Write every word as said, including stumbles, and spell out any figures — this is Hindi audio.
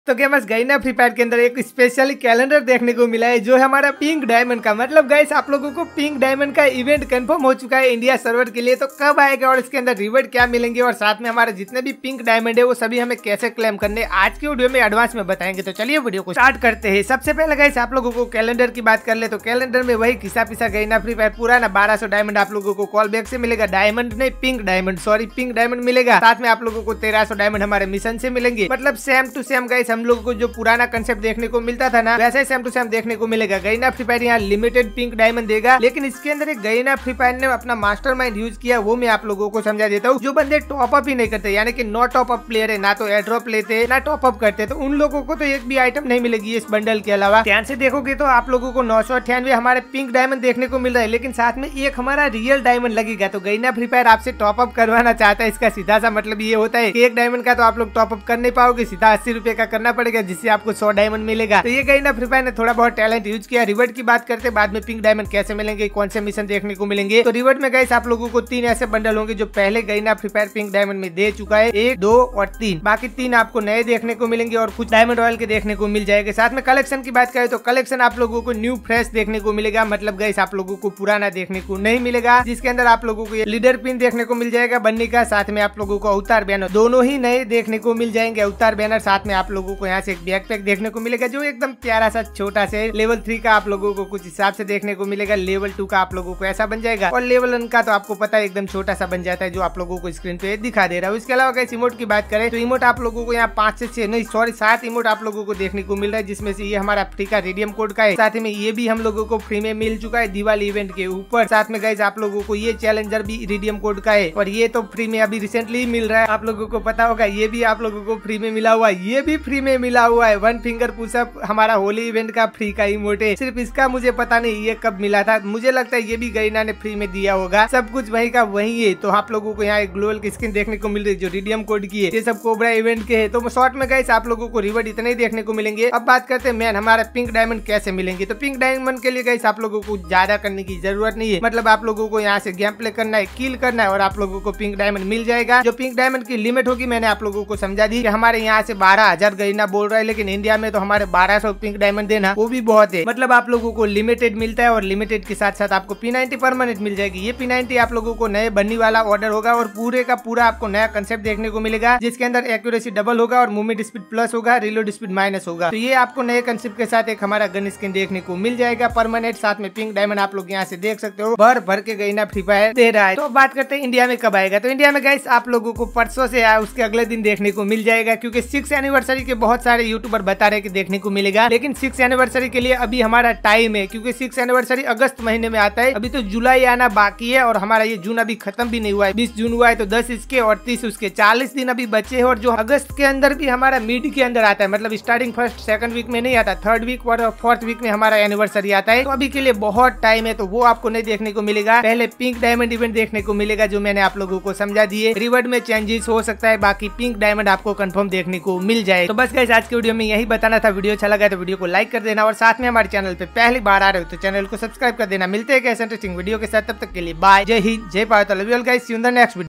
तो गेमर्स गई ना फ्री फायर के अंदर एक स्पेशली कैलेंडर देखने को मिला है जो है हमारा पिंक डायमंड का। मतलब गाइस आप लोगों को पिंक डायमंड का इवेंट कंफर्म हो चुका है इंडिया सर्वर के लिए। तो कब आएगा और इसके अंदर रिवॉर्ड क्या मिलेंगे और साथ में हमारे जितने भी पिंक डायमंड है वो सभी हमें कैसे क्लेम करने आज की वीडियो में एडवांस में बताएंगे। तो चलिए वीडियो को स्टार्ट करते हैं। सबसे पहले गाइस आप लोगों को कैलेंडर की बात कर ले तो कैलेंडर में वही घिसा पिसा गई ना फ्री फायर पुराना बारह सौ डायमंड आप लोगों को कॉल बैक से मिलेगा। डायमंड नहीं pink diamond sorry pink diamond मिलेगा। साथ में आप लोगों को तेरह सौ डायमंड हमारे मिशन से मिलेंगे। मतलब सेम टू सेम गाइस हम लोगों को जो पुराना कंसेप्ट देखने को मिलता था ना वैसे सेम टू सेम देखने को मिलेगा। गईना फ्री फायर यहाँ लिमिटेड पिंक डायमंड देगा, लेकिन इसके अंदर एक गईना फ्री फायर ने अपना मास्टरमाइंड यूज किया वो मैं आप लोगों को समझा देता हूँ। जो बंदे टॉप अप ही नहीं करते यानी कि नो टॉप अप प्लेयर है, ना तो एयर ड्रॉप लेते ना टॉप अप करते, तो उन लोगों को तो एक भी आइटम नहीं मिलेगी इस बंडल के अलावा। ध्यान से देखोगे तो आप लोगों को नौ सौ अट्ठानवे हमारे पिंक डायमंड देखने को मिल रहा है, लेकिन साथ में एक हमारा रियल डायमंड लगेगा। तो गईना फ्री फायर आपसे टॉप अप करवाना चाहता है। इसका सीधा सा मतलब ये होता है कि एक डायमंड का तो आप लोग टॉप अप कर नहीं पाओगे, सीधा अस्सी रुपए का करना पड़ेगा जिससे आपको सौ डायमंड मिलेगा। तो ये गईना फ्री फायर ने थोड़ा बहुत टैलेंट यूज किया। रिवॉर्ड की बात करते बाद में पिंक डायमंड कैसे मिलेंगे, कौन से मिशन देखने को मिलेंगे। तो रिवॉर्ड में गाइस आप लोगों को तीन ऐसे बंडल होंगे जो पहले Garena Free Fire pink diamond में दे चुका है, एक दो और तीन। बाकी तीन आपको नए देखने को मिलेंगे और कुछ डायमंड रॉयल के देखने को मिल जाएंगे। साथ में कलेक्शन की बात करें तो कलेक्शन आप लोगों को न्यू फ्रेश देखने को मिलेगा। मतलब गाइस आप लोगों को पुराना देखने को नहीं मिलेगा, जिसके अंदर आप लोगों को लीडर पिन देखने को मिल जाएगा बन्नी का। साथ में आप लोगों को अवतार बैनर दोनों ही नए देखने को मिल जाएंगे। अवतार बैनर साथ में आप लोगों को यहाँ से एक बैकपैक देखने को मिलेगा जो एकदम प्यारा सा छोटा से लेवल थ्री का आप लोगों को कुछ हिसाब से देखने को मिलेगा। लेवल टू का आप लोगों को ऐसा बन जाएगा और लेवल वन का तो आपको पता है एकदम छोटा सा बन जाता है जो आप लोगों को स्क्रीन पे दिखा दे रहा है। इसके अलावा गाइस इमोट की बात करें तो इमोट आप लोगों को यहाँ पांच से छह नहीं सॉरी सात इमोट आप लोगों को देखने को मिल रहा है, जिसमें से ये हमारा फ्री का रिडीम कोड का है। साथ में ये भी हम लोगों को फ्री में मिल चुका है दिवाली इवेंट के ऊपर। साथ में गाइस आप लोगों को ये चैलेंजर भी रिडीम कोड का है और ये तो फ्री में अभी रिसेंटली मिल रहा है, आप लोगों को पता होगा। ये भी आप लोगों को फ्री में मिला हुआ है, ये भी फ्री में मिला हुआ है। वन फिंगर पुशअप हमारा होली इवेंट का फ्री का इमोट है। सिर्फ इसका मुझे पता नहीं ये कब मिला था, मुझे लगता है ये भी गईना ने फ्री में दिया होगा। सब कुछ वही का वही है। तो आप लोगों को यहाँ एक ग्लोबल की स्किन देखने को मिल रही है जो रिडीम कोड की है। ये सब कोबरा इवेंट के है। तो शॉर्ट में गाइस आप लोगों को रिवॉर्ड इतने ही देखने को मिलेंगे। अब बात करते हैं मैन हमारा पिंक डायमंड कैसे मिलेंगे। तो पिंक डायमंड के लिए गाइस आप लोगों को ज्यादा करने की जरूरत नहीं है। मतलब आप लोगों को यहाँ से गेम प्ले करना है, किल करना है और आप लोगों को पिंक डायमंड मिल जाएगा। जो पिंक डायमंड की लिमिट होगी मैंने आप लोगों को समझा दी कि हमारे यहाँ से बारह हजार गईना बोल रहा है, लेकिन इंडिया में तो हमारे बारह सौ पिंक डायमंड देना वो भी बहुत है। मतलब आप लोगों को लिमिटेड मिलता है और लिमिटेड के साथ साथ आपको पी नाइंटी परमानेंट मिल जाएगी। ये पी नाइंटी आप लोगों को नए बन्नी वाला ऑर्डर होगा और पूरे का पूरा आपको नया कंसेप्ट देखने को मिलेगा, जिसके अंदर एक्यूरेसी डबल होगा और मूवमेंट स्पीड प्लस होगा, रिलोड स्पीड माइनस होगा। तो ये आपको नए कंसेप्ट के साथ एक हमारा गन स्किन देखने को मिल जाएगा परमानेंट। साथ में पिंक डायमंड आप लोग यहाँ से देख सकते हो भर भर के गईना फ्री फायर दे रहा है। तो बात करते हैं इंडिया में कब आएगा। तो इंडिया में गाइस आप लोगों को परसों से या उसके अगले दिन देखने को मिल जाएगा, क्योंकि सिक्स एनिवर्सरी के बहुत सारे यूट्यूबर बता रहे कि देखने को मिलेगा, लेकिन सिक्स एनिवर्सरी के लिए अभी हमारा टाइम है, क्योंकि सिक्स एनिवर्सरी अगस्त महीने में आता है। अभी तो जुलाई आना बाकी है और हमारा ये जून अभी खत्म भी नहीं हुआ है। बीस जून हुआ है तो दस इसके और तीस उसके, चालीस दिन अभी बचे हैं। और जो अगस्त के अंदर भी हमारा मिड के अंदर आता है, मतलब स्टार्टिंग फर्स्ट सेकंड वीक में नहीं आता, थर्ड वीक और फोर्थ वीक में हमारा एनिवर्सरी आता है। तो अभी के लिए बहुत टाइम है, तो वो आपको नहीं देखने को मिलेगा। पहले पिंक डायमंड इवेंट देखने को मिलेगा जो मैंने आप लोगों को समझा दिए। रिवॉर्ड में चेंजेस हो सकता है, बाकी पिंक डायमंड आपको कंफर्म देखने को मिल जाए। तो बस गाइस आज की वीडियो में यही बताना था। वीडियो अच्छा लगा तो वीडियो को लाइक कर देना और साथ में हमारे चैनल पे पहली बार आ रहे हो तो चैनल को सब्सक्राइब कर देना। मिलते हैं ऐसे इंटरेस्टिंग वीडियो के साथ, तब तक के लिए बाय, जय हिंद, जय Bharat, love you all guys, see you in the next video.